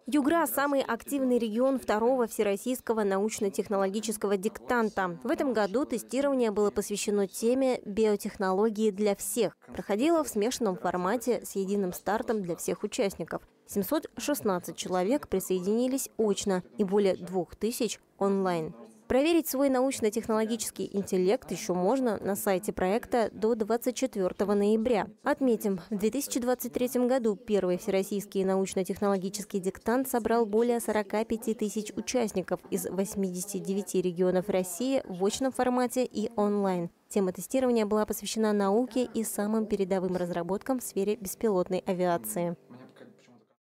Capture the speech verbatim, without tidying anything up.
Югра – самый активный регион второго всероссийского научно-технологического диктанта. В этом году тестирование было посвящено теме «Биотехнологии для всех». Проходило в смешанном формате с единым стартом для всех участников. семьсот шестнадцать человек присоединились очно и более двух тысяч онлайн. Проверить свой научно-технологический интеллект еще можно на сайте проекта до двадцать четвёртого ноября. Отметим, в две тысячи двадцать третьем году первый всероссийский научно-технологический диктант собрал более сорока пяти тысяч участников из восьмидесяти девяти регионов России в очном формате и онлайн. Тема тестирования была посвящена науке и самым передовым разработкам в сфере беспилотной авиации.